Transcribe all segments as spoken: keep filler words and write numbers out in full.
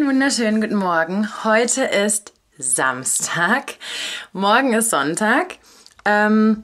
Einen wunderschönen guten Morgen. Heute ist Samstag, morgen ist Sonntag. Ähm,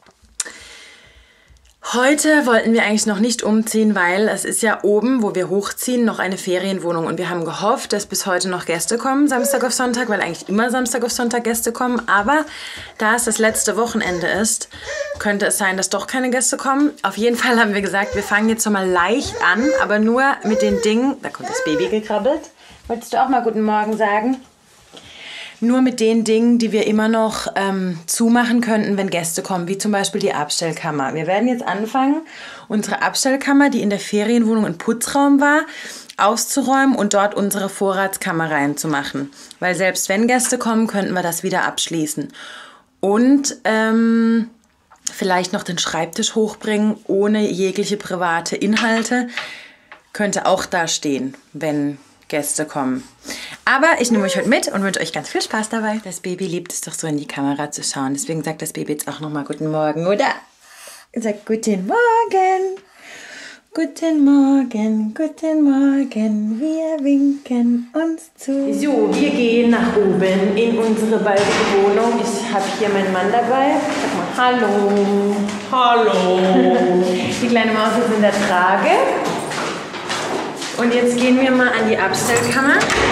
heute wollten wir eigentlich noch nicht umziehen, weil es ist ja oben, wo wir hochziehen, noch eine Ferienwohnung. Und wir haben gehofft, dass bis heute noch Gäste kommen, Samstag auf Sonntag, weil eigentlich immer Samstag auf Sonntag Gäste kommen. Aber da es das letzte Wochenende ist, könnte es sein, dass doch keine Gäste kommen. Auf jeden Fall haben wir gesagt, wir fangen jetzt schon mal leicht an, aber nur mit den Dingen... Da kommt das Baby gekrabbelt. Wolltest du auch mal guten Morgen sagen? Nur mit den Dingen, die wir immer noch ähm, zumachen könnten, wenn Gäste kommen, wie zum Beispiel die Abstellkammer. Wir werden jetzt anfangen, unsere Abstellkammer, die in der Ferienwohnung ein Putzraum war, auszuräumen und dort unsere Vorratskammer reinzumachen. Weil selbst wenn Gäste kommen, könnten wir das wieder abschließen. Und ähm, vielleicht noch den Schreibtisch hochbringen, ohne jegliche private Inhalte. Könnte auch da stehen, wenn Gäste kommen. Aber ich nehme euch heute mit und wünsche euch ganz viel Spaß dabei. Das Baby liebt es doch so in die Kamera zu schauen. Deswegen sagt das Baby jetzt auch nochmal guten Morgen, oder? Sagt guten Morgen. Guten Morgen, guten Morgen. Wir winken uns zu. So, wir gehen nach oben in unsere baldige Wohnung. Ich habe hier meinen Mann dabei. Sag mal hallo. Hallo. Die kleine Maus ist in der Trage. Und jetzt gehen wir mal an die Abstellkammer.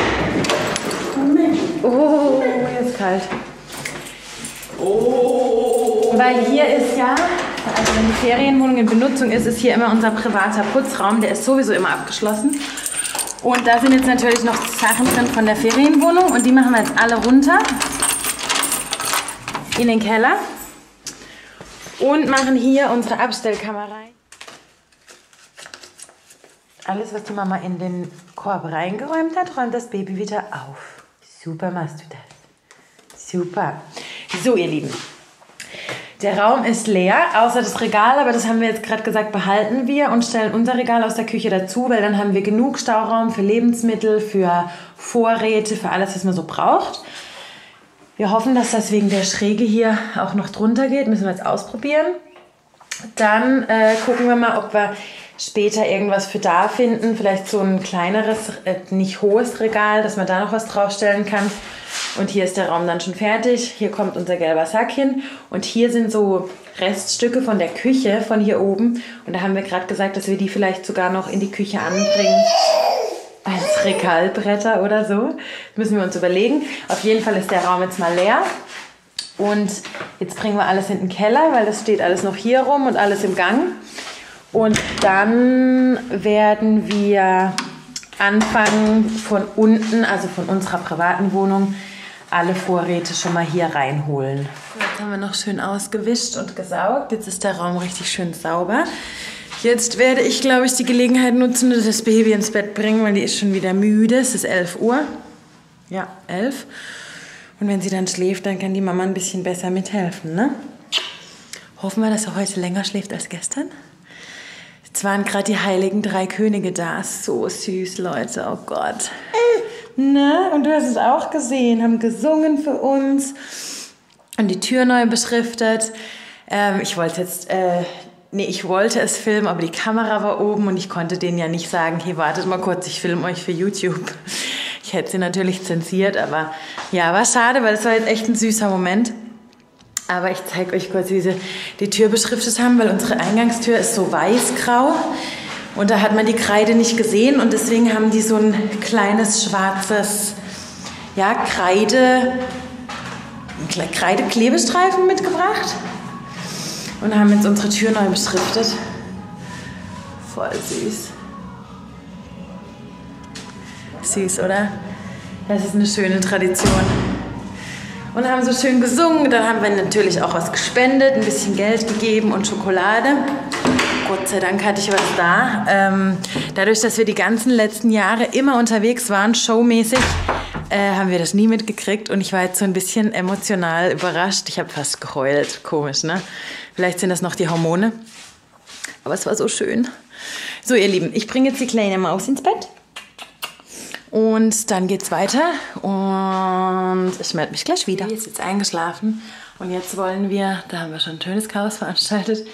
Oh, hier ist kalt. Oh. Weil hier ist ja, also wenn die Ferienwohnung in Benutzung ist, ist hier immer unser privater Putzraum. Der ist sowieso immer abgeschlossen. Und da sind jetzt natürlich noch Sachen drin von der Ferienwohnung. Und die machen wir jetzt alle runter in den Keller. Und machen hier unsere Abstellkammer rein. Alles, was die Mama in den Korb reingeräumt hat, räumt das Baby wieder auf. Super machst du das. Super. So, ihr Lieben. Der Raum ist leer, außer das Regal, aber das haben wir jetzt gerade gesagt, behalten wir und stellen unser Regal aus der Küche dazu, weil dann haben wir genug Stauraum für Lebensmittel, für Vorräte, für alles, was man so braucht. Wir hoffen, dass das wegen der Schräge hier auch noch drunter geht. Müssen wir jetzt ausprobieren. Dann äh, gucken wir mal, ob wir später irgendwas für da finden, vielleicht so ein kleineres, äh, nicht hohes Regal, dass man da noch was draufstellen kann. Und hier ist der Raum dann schon fertig. Hier kommt unser gelber Sack hin. Und hier sind so Reststücke von der Küche, von hier oben. Und da haben wir gerade gesagt, dass wir die vielleicht sogar noch in die Küche anbringen. Als Regalbretter oder so. Das müssen wir uns überlegen. Auf jeden Fall ist der Raum jetzt mal leer. Und jetzt bringen wir alles in den Keller, weil das steht alles noch hier rum und alles im Gang. Und dann werden wir anfangen von unten, also von unserer privaten Wohnung, alle Vorräte schon mal hier reinholen. Jetzt haben wir noch schön ausgewischt und gesaugt. Jetzt ist der Raum richtig schön sauber. Jetzt werde ich, glaube ich, die Gelegenheit nutzen und das Baby ins Bett bringen, weil die ist schon wieder müde. Es ist elf Uhr. Ja, elf. Und wenn sie dann schläft, dann kann die Mama ein bisschen besser mithelfen, ne? Hoffen wir, dass er heute länger schläft als gestern. Jetzt waren gerade die heiligen drei Könige da. So süß, Leute. Oh Gott. Ne? Und du hast es auch gesehen. Haben gesungen für uns. Und die Tür neu beschriftet. Ähm, ich wollte jetzt... Äh, nee, ich wollte es filmen, aber die Kamera war oben. Und ich konnte denen ja nicht sagen, hey, wartet mal kurz, ich filme euch für YouTube. Ich hätte sie natürlich zensiert, aber ja, war schade, weil es war jetzt echt ein süßer Moment. Aber ich zeige euch kurz, wie sie die Tür beschriftet haben, weil unsere Eingangstür ist so weiß-grau und da hat man die Kreide nicht gesehen und deswegen haben die so ein kleines schwarzes, ja, Kreide, Kreideklebestreifen mitgebracht und haben jetzt unsere Tür neu beschriftet. Voll süß. Süß, oder? Das ist eine schöne Tradition. Und haben so schön gesungen. Dann haben wir natürlich auch was gespendet, ein bisschen Geld gegeben und Schokolade. Gott sei Dank hatte ich was da. Ähm, dadurch, dass wir die ganzen letzten Jahre immer unterwegs waren, showmäßig, äh, haben wir das nie mitgekriegt. Und ich war jetzt so ein bisschen emotional überrascht. Ich habe fast geheult. Komisch, ne? Vielleicht sind das noch die Hormone. Aber es war so schön. So, ihr Lieben, ich bringe jetzt die kleine Maus ins Bett. Und dann geht's weiter und ich melde mich gleich wieder. Die ist jetzt eingeschlafen und jetzt wollen wir, da haben wir schon ein schönes Chaos veranstaltet,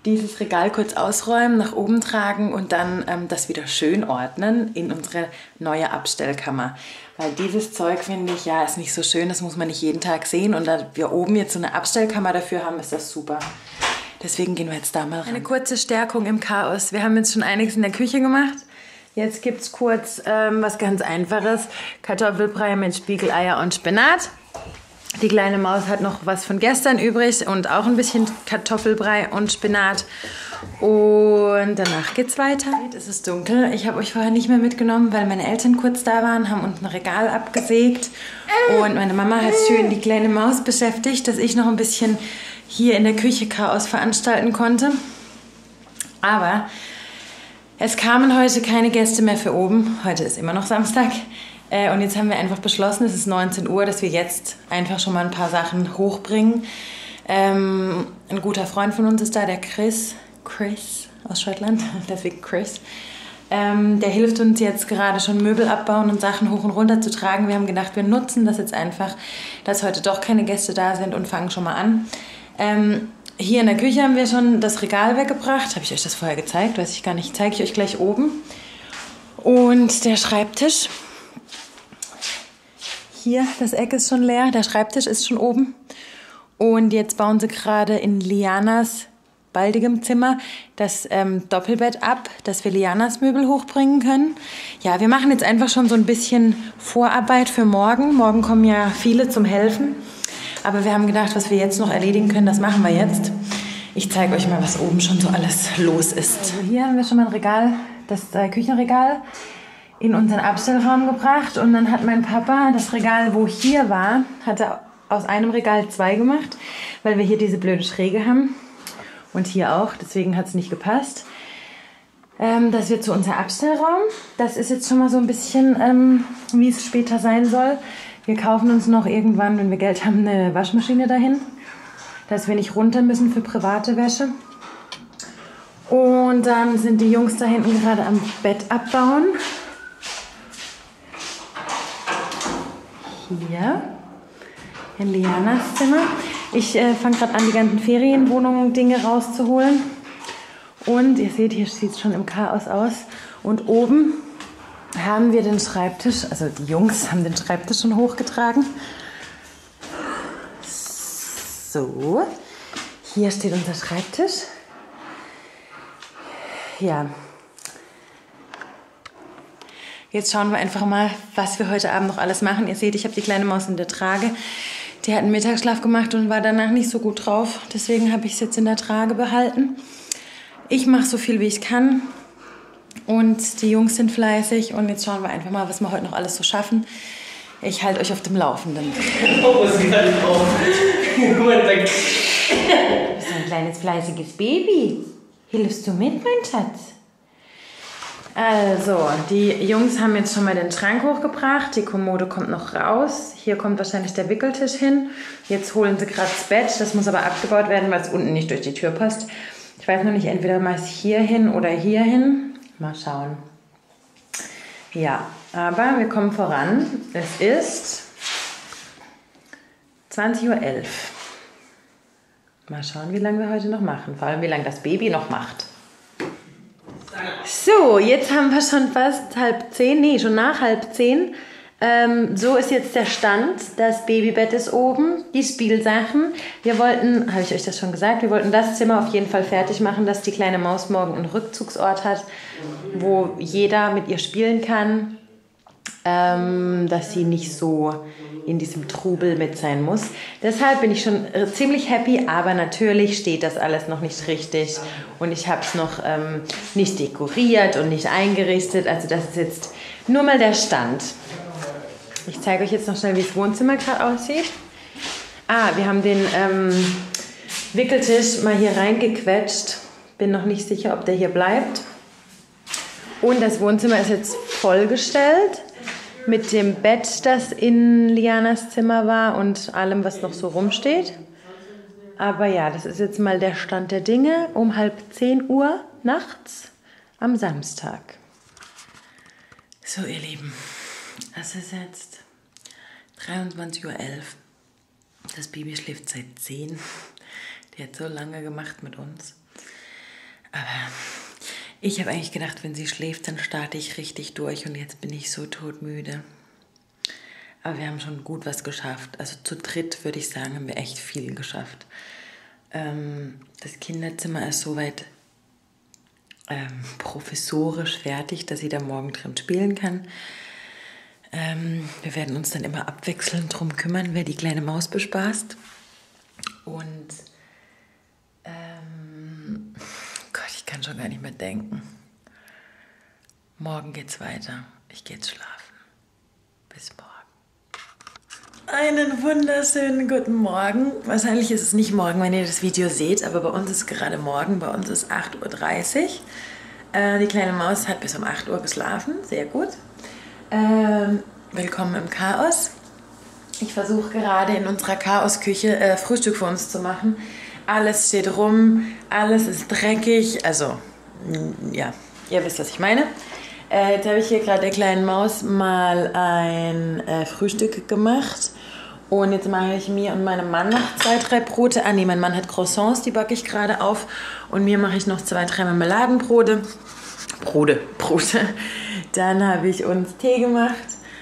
dieses Regal kurz ausräumen, nach oben tragen und dann ähm, das wieder schön ordnen in unsere neue Abstellkammer. Weil dieses Zeug, finde ich, ja, ist nicht so schön, das muss man nicht jeden Tag sehen. Und da wir oben jetzt so eine Abstellkammer dafür haben, ist das super. Deswegen gehen wir jetzt da mal ran. Eine kurze Stärkung im Chaos. Wir haben jetzt schon einiges in der Küche gemacht. Jetzt gibt es kurz ähm, was ganz Einfaches. Kartoffelbrei mit Spiegeleier und Spinat. Die kleine Maus hat noch was von gestern übrig und auch ein bisschen Kartoffelbrei und Spinat. Und danach geht's weiter. Es ist dunkel. Ich habe euch vorher nicht mehr mitgenommen, weil meine Eltern kurz da waren, haben uns ein Regal abgesägt. Und meine Mama hat schön die kleine Maus beschäftigt, dass ich noch ein bisschen hier in der Küche Chaos veranstalten konnte. Aber es kamen heute keine Gäste mehr für oben. Heute ist immer noch Samstag. Und jetzt haben wir einfach beschlossen, es ist neunzehn Uhr, dass wir jetzt einfach schon mal ein paar Sachen hochbringen. Ähm, ein guter Freund von uns ist da, der Chris. Chris aus Schottland, deswegen Chris. Ähm, der hilft uns jetzt gerade schon Möbel abbauen und Sachen hoch und runter zu tragen. Wir haben gedacht, wir nutzen das jetzt einfach, dass heute doch keine Gäste da sind und fangen schon mal an. Ähm, hier in der Küche haben wir schon das Regal weggebracht. Habe ich euch das vorher gezeigt? Weiß ich gar nicht. Zeige ich euch gleich oben. Und der Schreibtisch. Hier, das Eck ist schon leer, der Schreibtisch ist schon oben. Und jetzt bauen sie gerade in Lianas baldigem Zimmer das ähm, Doppelbett ab, dass wir Lianas Möbel hochbringen können. Ja, wir machen jetzt einfach schon so ein bisschen Vorarbeit für morgen. Morgen kommen ja viele zum Helfen. Aber wir haben gedacht, was wir jetzt noch erledigen können, das machen wir jetzt. Ich zeige euch mal, was oben schon so alles los ist. Also hier haben wir schon mal ein Regal, das äh, Küchenregal, in unseren Abstellraum gebracht und dann hat mein Papa das Regal, wo hier war, hat er aus einem Regal zwei gemacht, weil wir hier diese blöde Schräge haben und hier auch, deswegen hat es nicht gepasst. Ähm, das wird zu unser Abstellraum. Das ist jetzt schon mal so ein bisschen, ähm, wie es später sein soll. Wir kaufen uns noch irgendwann, wenn wir Geld haben, eine Waschmaschine dahin, dass wir nicht runter müssen für private Wäsche. Und dann sind die Jungs da hinten gerade am Bett abbauen. Hier in Lianas Zimmer. Ich äh, fange gerade an, die ganzen Ferienwohnungen Dinge rauszuholen. Und ihr seht, hier sieht es schon im Chaos aus. Und oben haben wir den Schreibtisch, also die Jungs haben den Schreibtisch schon hochgetragen. So, hier steht unser Schreibtisch. Ja. Jetzt schauen wir einfach mal, was wir heute Abend noch alles machen. Ihr seht, ich habe die kleine Maus in der Trage. Die hat einen Mittagsschlaf gemacht und war danach nicht so gut drauf. Deswegen habe ich es jetzt in der Trage behalten. Ich mache so viel, wie ich kann. Und die Jungs sind fleißig. Und jetzt schauen wir einfach mal, was wir heute noch alles so schaffen. Ich halte euch auf dem Laufenden. Oh, was geht da drauf? Du bist ein kleines, fleißiges Baby. Hilfst du mit, mein Schatz? Also, die Jungs haben jetzt schon mal den Schrank hochgebracht. Die Kommode kommt noch raus. Hier kommt wahrscheinlich der Wickeltisch hin. Jetzt holen sie gerade das Bett. Das muss aber abgebaut werden, weil es unten nicht durch die Tür passt. Ich weiß noch nicht, entweder mal hier hin oder hier hin. Mal schauen. Ja, aber wir kommen voran. Es ist zwanzig Uhr elf. Mal schauen, wie lange wir heute noch machen. Vor allem, wie lange das Baby noch macht. So, jetzt haben wir schon fast halb zehn, nee, schon nach halb zehn. Ähm, so ist jetzt der Stand. Das Babybett ist oben, die Spielsachen. Wir wollten, habe ich euch das schon gesagt, wir wollten das Zimmer auf jeden Fall fertig machen, dass die kleine Maus morgen einen Rückzugsort hat, wo jeder mit ihr spielen kann, ähm, dass sie nicht so in diesem Trubel mit sein muss. Deshalb bin ich schon ziemlich happy, aber natürlich steht das alles noch nicht richtig und ich habe es noch ähm, nicht dekoriert und nicht eingerichtet. Also das ist jetzt nur mal der Stand. Ich zeige euch jetzt noch schnell, wie das Wohnzimmer gerade aussieht. Ah, wir haben den ähm, Wickeltisch mal hier reingequetscht. Bin noch nicht sicher, ob der hier bleibt. Und das Wohnzimmer ist jetzt vollgestellt mit dem Bett, das in Lianas Zimmer war und allem, was noch so rumsteht. Aber ja, das ist jetzt mal der Stand der Dinge um halb zehn Uhr nachts am Samstag. So, ihr Lieben, es ist jetzt dreiundzwanzig Uhr elf. Das Baby schläft seit zehn. Die hat so lange gemacht mit uns. Aber ich habe eigentlich gedacht, wenn sie schläft, dann starte ich richtig durch und jetzt bin ich so todmüde. Aber wir haben schon gut was geschafft. Also zu dritt, würde ich sagen, haben wir echt viel geschafft. Ähm, das Kinderzimmer ist soweit ähm, professorisch fertig, dass sie da morgen drin spielen kann. Ähm, wir werden uns dann immer abwechselnd drum kümmern, wer die kleine Maus bespaßt. Und ähm, Gott, ich kann schon gar nicht mehr denken. Morgen geht's weiter. Ich gehe jetzt schlafen. Bis morgen. Einen wunderschönen guten Morgen. Wahrscheinlich ist es nicht morgen, wenn ihr das Video seht, aber bei uns ist gerade morgen. Bei uns ist acht Uhr dreißig. Äh, die kleine Maus hat bis um acht Uhr geschlafen. Sehr gut. Ähm, willkommen im Chaos. Ich versuche gerade in unserer Chaosküche äh, Frühstück für uns zu machen. Alles steht rum, alles ist dreckig. Also, ja, ihr wisst, was ich meine. Äh, jetzt habe ich hier gerade der kleinen Maus mal ein äh, Frühstück gemacht. Und jetzt mache ich mir und meinem Mann noch zwei, drei Brote. Ah nee, mein Mann hat Croissants, die backe ich gerade auf. Und mir mache ich noch zwei, drei Marmeladenbrote. Brote, Brote. Dann habe ich uns Tee gemacht.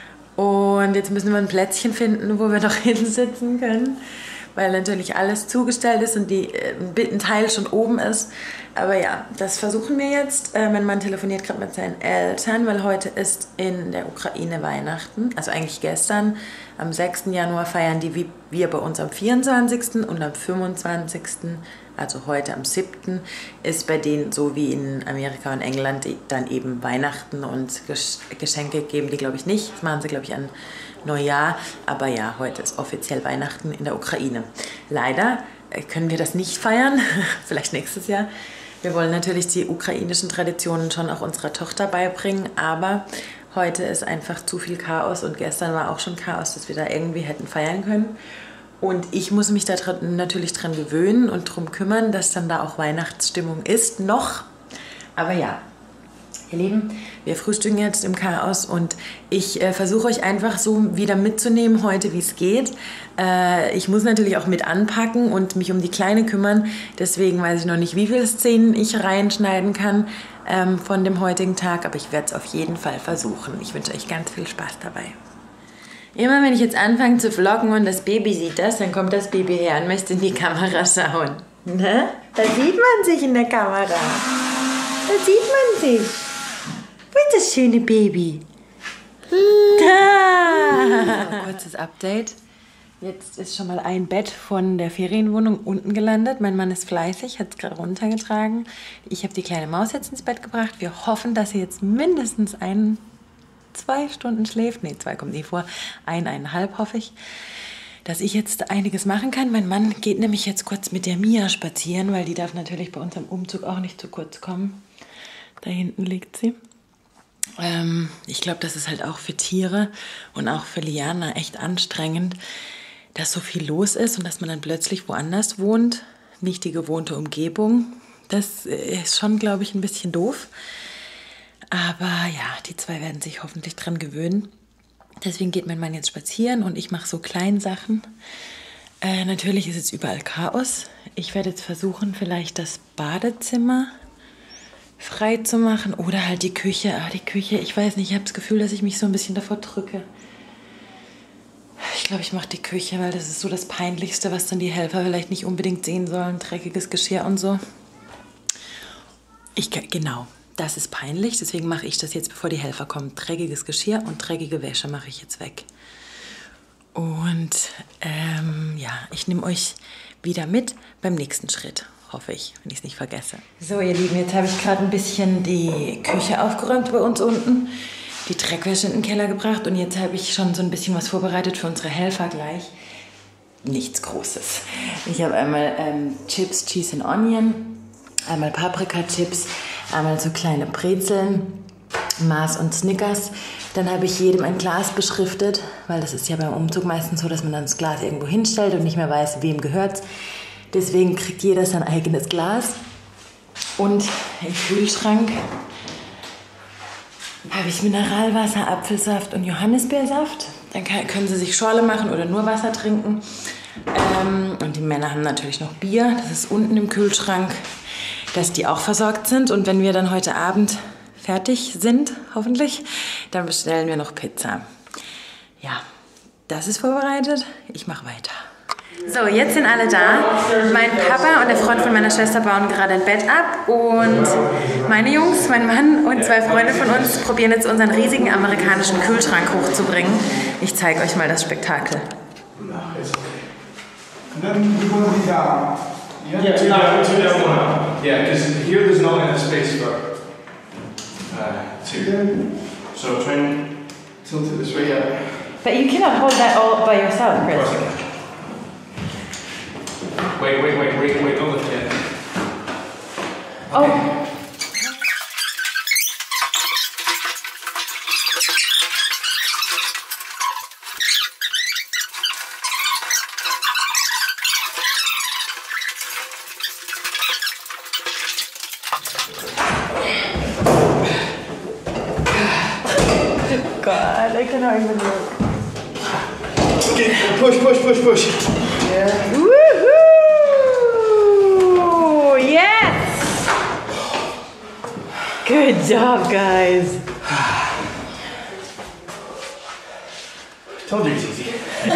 Und jetzt müssen wir ein Plätzchen finden, wo wir noch hinsitzen können. Weil natürlich alles zugestellt ist und die, äh, ein Teil schon oben ist. Aber ja, das versuchen wir jetzt. Äh, mein Mann telefoniert gerade mit seinen Eltern, weil heute ist in der Ukraine Weihnachten. Also eigentlich gestern. Am sechsten Januar feiern die wie wir bei uns am vierundzwanzigsten und am fünfundzwanzigsten, also heute am siebten, ist bei denen so wie in Amerika und England dann eben Weihnachten und Geschenke geben die, glaube ich, nicht. Das machen sie, glaube ich, an Neujahr. Aber ja, heute ist offiziell Weihnachten in der Ukraine. Leider können wir das nicht feiern, vielleicht nächstes Jahr. Wir wollen natürlich die ukrainischen Traditionen schon auch unserer Tochter beibringen, aber heute ist einfach zu viel Chaos und gestern war auch schon Chaos, dass wir da irgendwie hätten feiern können. Und ich muss mich da dran, natürlich dran gewöhnen und darum kümmern, dass dann da auch Weihnachtsstimmung ist, noch. Aber ja, ihr Lieben, wir frühstücken jetzt im Chaos und ich äh, versuche euch einfach so wieder mitzunehmen heute, wie es geht. Äh, ich muss natürlich auch mit anpacken und mich um die Kleine kümmern. Deswegen weiß ich noch nicht, wie viele Szenen ich reinschneiden kann ähm, von dem heutigen Tag. Aber ich werde es auf jeden Fall versuchen. Ich wünsche euch ganz viel Spaß dabei. Immer wenn ich jetzt anfange zu vloggen und das Baby sieht das, dann kommt das Baby her und möchte in die Kamera schauen. Ne? Da sieht man sich in der Kamera. Da sieht man sich. Wo ist das schöne Baby? Da! So, kurzes Update. Jetzt ist schon mal ein Bett von der Ferienwohnung unten gelandet. Mein Mann ist fleißig, hat es gerade runtergetragen. Ich habe die kleine Maus jetzt ins Bett gebracht. Wir hoffen, dass sie jetzt mindestens ein, zwei Stunden schläft. Ne, zwei kommt nie vor. Ein, eineinhalb hoffe ich. Dass ich jetzt einiges machen kann. Mein Mann geht nämlich jetzt kurz mit der Mia spazieren, weil die darf natürlich bei unserem Umzug auch nicht zu kurz kommen. Da hinten liegt sie. Ähm, ich glaube, das ist halt auch für Tiere und auch für Liana echt anstrengend, dass so viel los ist und dass man dann plötzlich woanders wohnt, nicht die gewohnte Umgebung. Das ist schon, glaube ich, ein bisschen doof. Aber ja, die zwei werden sich hoffentlich dran gewöhnen. Deswegen geht mein Mann jetzt spazieren und ich mache so Kleinsachen. Äh, natürlich ist jetzt überall Chaos. Ich werde jetzt versuchen, vielleicht das Badezimmer frei zu machen oder halt die Küche. Ah, die Küche, ich weiß nicht, ich habe das Gefühl, dass ich mich so ein bisschen davor drücke. Ich glaube, ich mache die Küche, weil das ist so das Peinlichste, was dann die Helfer vielleicht nicht unbedingt sehen sollen. Dreckiges Geschirr und so. Ich, genau, das ist peinlich, deswegen mache ich das jetzt, bevor die Helfer kommen. Dreckiges Geschirr und dreckige Wäsche mache ich jetzt weg. Und ähm, ja, ich nehme euch wieder mit beim nächsten Schritt. Hoffe ich, wenn ich es nicht vergesse. So, ihr Lieben, jetzt habe ich gerade ein bisschen die Küche aufgeräumt bei uns unten, die Dreckwäsche in den Keller gebracht und jetzt habe ich schon so ein bisschen was vorbereitet für unsere Helfer gleich. Nichts Großes. Ich habe einmal ähm, Chips, Cheese and Onion, einmal Paprika-Chips, einmal so kleine Brezeln, Mars und Snickers. Dann habe ich jedem ein Glas beschriftet, weil das ist ja beim Umzug meistens so, dass man dann das Glas irgendwo hinstellt und nicht mehr weiß, wem gehört's. Deswegen kriegt jeder sein eigenes Glas. Und im Kühlschrank habe ich Mineralwasser, Apfelsaft und Johannisbeersaft. Dann kann, können sie sich Schorle machen oder nur Wasser trinken. Ähm, und die Männer haben natürlich noch Bier. Das ist unten im Kühlschrank. dass die auch versorgt sind. Und wenn wir dann heute Abend fertig sind, hoffentlich, dann bestellen wir noch Pizza. Ja, das ist vorbereitet. Ich mache weiter. So, jetzt sind alle da. Mein Papa und der Freund von meiner Schwester bauen gerade ein Bett ab. Und meine Jungs, mein Mann und zwei Freunde von uns probieren jetzt unseren riesigen amerikanischen Kühlschrank hochzubringen. Ich zeige euch mal das Spektakel. And then we're going to be down. Yeah, yeah, two down, two down, one. Yeah, because here there's not enough space for uh, two. So try and tilt it this way, yeah. But you cannot hold that all by yourself, Chris. Wait, wait, wait, wait, wait, don't lift it. Oh. God, I cannot even look. Okay, push, push, push, push. Yeah. Woohoo! Yes! Good job, guys. Told you it's easy.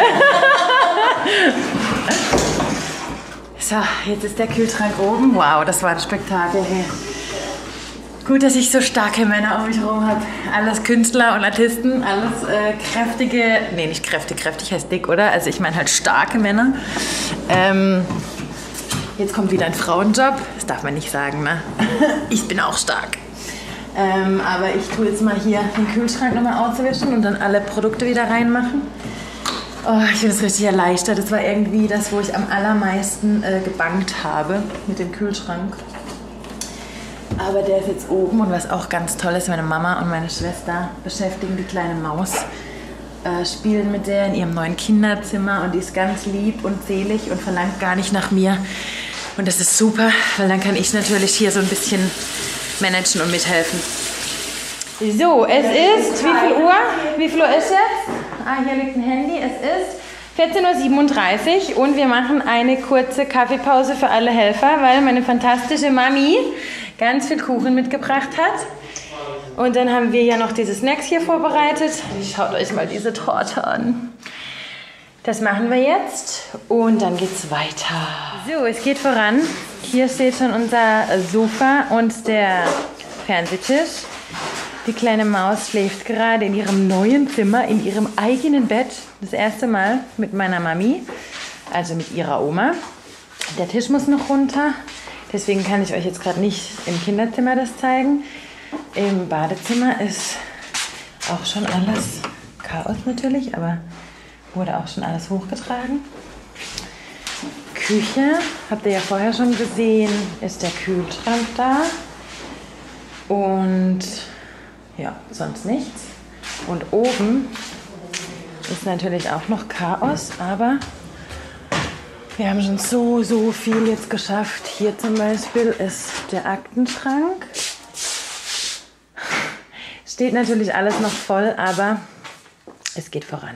So, jetzt ist der Kühlschrank oben. Wow, das war ein Spektakel hier. Gut, dass ich so starke Männer um mich herum habe. Alles Künstler und Artisten, alles äh, kräftige, nee, nicht kräftig, kräftig heißt dick, oder? Also ich meine halt starke Männer. Ähm, jetzt kommt wieder ein Frauenjob, das darf man nicht sagen, ne? Ich bin auch stark. Ähm, aber ich tue jetzt mal hier den Kühlschrank nochmal auswischen und dann alle Produkte wieder reinmachen. Oh, ich bin jetzt richtig erleichtert. Das war irgendwie das, wo ich am allermeisten äh, gebangt habe mit dem Kühlschrank. Aber der ist jetzt oben und was auch ganz toll ist, meine Mama und meine Schwester beschäftigen die kleine Maus, äh, spielen mit der in ihrem neuen Kinderzimmer und die ist ganz lieb und selig und verlangt gar nicht nach mir. Und das ist super, weil dann kann ich natürlich hier so ein bisschen managen und mithelfen. So, es ist, wie viel Uhr? Wie viel Uhr ist jetzt? Ah, hier liegt ein Handy. Es ist vierzehn Uhr siebenunddreißig und wir machen eine kurze Kaffeepause für alle Helfer, weil meine fantastische Mami ganz viel Kuchen mitgebracht hat. Und dann haben wir ja noch diese Snacks hier vorbereitet. Schaut euch mal diese Torte an. Das machen wir jetzt und dann geht's weiter. So, es geht voran. Hier steht schon unser Sofa und der Fernsehtisch. Die kleine Maus schläft gerade in ihrem neuen Zimmer, in ihrem eigenen Bett. Das erste Mal mit meiner Mami, also mit ihrer Oma. Der Tisch muss noch runter. Deswegen kann ich euch jetzt gerade nicht im Kinderzimmer das zeigen. Im Badezimmer ist auch schon alles Chaos natürlich, aber wurde auch schon alles hochgetragen. Küche, habt ihr ja vorher schon gesehen, ist der Kühlschrank da. Und ja, sonst nichts. Und oben ist natürlich auch noch Chaos, aber wir haben schon so, so viel jetzt geschafft. Hier zum Beispiel ist der Aktenschrank. Steht natürlich alles noch voll, aber es geht voran.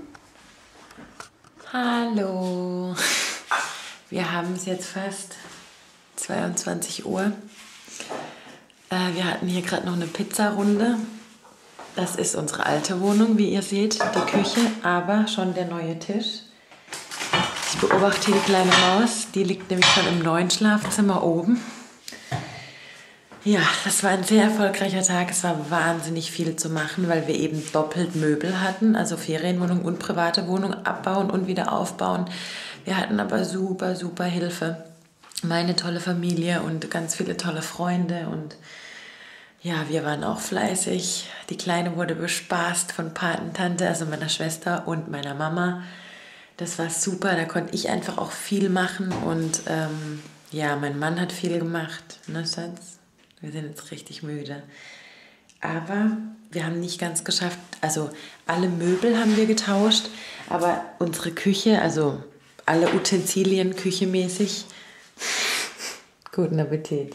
Hallo. Wir haben es jetzt fast zweiundzwanzig Uhr. Äh, wir hatten hier gerade noch eine Pizzarunde. Das ist unsere alte Wohnung, wie ihr seht, die Küche, aber schon der neue Tisch. Ich beobachte hier die kleine Maus, die liegt nämlich schon im neuen Schlafzimmer oben. Ja, das war ein sehr erfolgreicher Tag. Es war wahnsinnig viel zu machen, weil wir eben doppelt Möbel hatten, also Ferienwohnung und private Wohnung abbauen und wieder aufbauen. Wir hatten aber super, super Hilfe. Meine tolle Familie und ganz viele tolle Freunde und ja, wir waren auch fleißig. Die Kleine wurde bespaßt von Patentante, also meiner Schwester und meiner Mama. Das war super, da konnte ich einfach auch viel machen und ähm, ja, mein Mann hat viel gemacht, ne Schatz? Wir sind jetzt richtig müde. Aber wir haben nicht ganz geschafft, also alle Möbel haben wir getauscht, aber unsere Küche, also alle Utensilien küchemäßig, guten Appetit.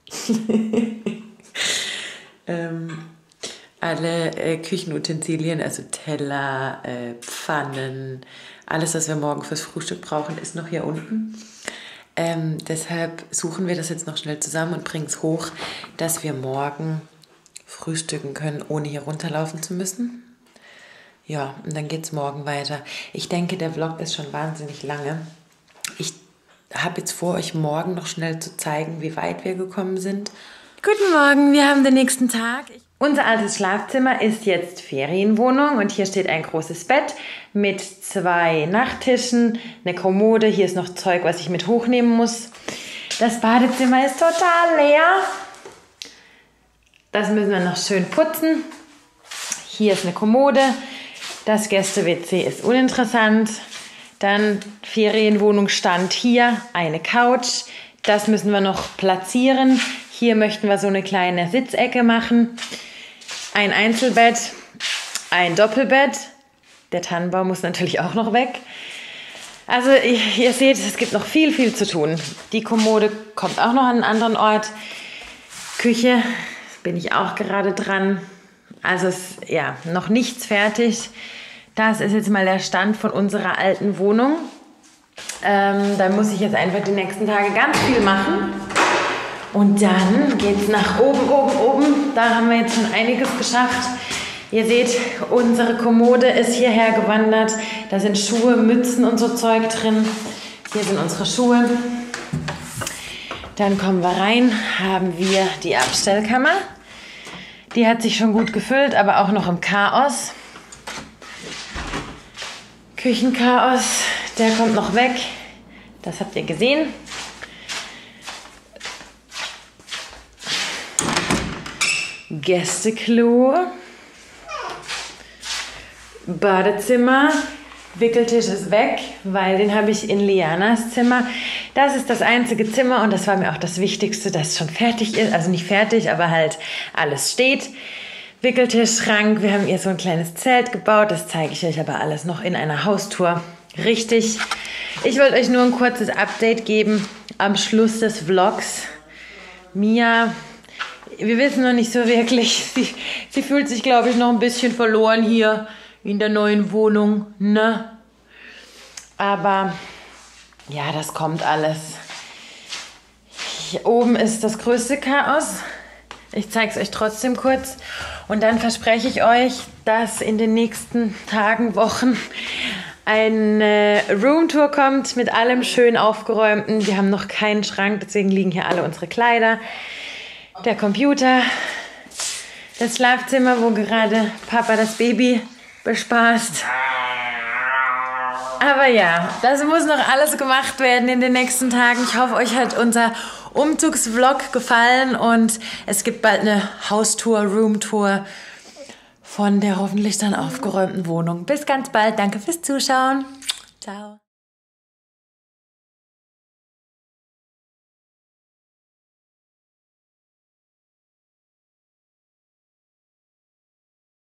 ähm, alle äh, Küchenutensilien, also Teller, äh, Pfannen, alles, was wir morgen fürs Frühstück brauchen, ist noch hier unten. Ähm, deshalb suchen wir das jetzt noch schnell zusammen und bringen es hoch, dass wir morgen frühstücken können, ohne hier runterlaufen zu müssen. Ja, und dann geht es morgen weiter. Ich denke, der Vlog ist schon wahnsinnig lange. Ich habe jetzt vor, euch morgen noch schnell zu zeigen, wie weit wir gekommen sind. Guten Morgen, wir haben den nächsten Tag. Unser altes Schlafzimmer ist jetzt Ferienwohnung und hier steht ein großes Bett mit zwei Nachttischen, eine Kommode. Hier ist noch Zeug, was ich mit hochnehmen muss. Das Badezimmer ist total leer. Das müssen wir noch schön putzen. Hier ist eine Kommode. Das Gäste-W C ist uninteressant. Dann Ferienwohnung stand hier, eine Couch. Das müssen wir noch platzieren. Hier möchten wir so eine kleine Sitzecke machen. Ein Einzelbett, ein Doppelbett. Der Tannenbaum muss natürlich auch noch weg. Also ihr seht, es gibt noch viel, viel zu tun. Die Kommode kommt auch noch an einen anderen Ort. Küche bin ich auch gerade dran. Also ist ja noch nichts fertig. Das ist jetzt mal der Stand von unserer alten Wohnung. Ähm, da muss ich jetzt einfach die nächsten Tage ganz viel machen. Und dann geht es nach oben, oben, oben. Da haben wir jetzt schon einiges geschafft. Ihr seht, unsere Kommode ist hierher gewandert. Da sind Schuhe, Mützen und so Zeug drin. Hier sind unsere Schuhe. Dann kommen wir rein, haben wir die Abstellkammer. Die hat sich schon gut gefüllt, aber auch noch im Chaos. Küchenchaos, der kommt noch weg. Das habt ihr gesehen. Gästeklo, Badezimmer, Wickeltisch ist weg, weil den habe ich in Lianas Zimmer. Das ist das einzige Zimmer und das war mir auch das Wichtigste, dass schon fertig ist. Also nicht fertig, aber halt alles steht. Wickeltisch, Schrank, wir haben ihr so ein kleines Zelt gebaut. Das zeige ich euch aber alles noch in einer Haustour. Richtig. Ich wollte euch nur ein kurzes Update geben am Schluss des Vlogs. Mia... Wir wissen noch nicht so wirklich. Sie, sie fühlt sich, glaube ich, noch ein bisschen verloren hier in der neuen Wohnung, ne? Aber ja, das kommt alles. Hier oben ist das größte Chaos. Ich zeige es euch trotzdem kurz. Und dann verspreche ich euch, dass in den nächsten Tagen, Wochen eine Roomtour kommt mit allem schön aufgeräumten. Wir haben noch keinen Schrank, deswegen liegen hier alle unsere Kleider. Der Computer, das Schlafzimmer, wo gerade Papa das Baby bespaßt. Aber ja, das muss noch alles gemacht werden in den nächsten Tagen. Ich hoffe, euch hat unser Umzugsvlog gefallen und es gibt bald eine Haustour, Roomtour von der hoffentlich dann aufgeräumten Wohnung. Bis ganz bald, danke fürs Zuschauen. Ciao.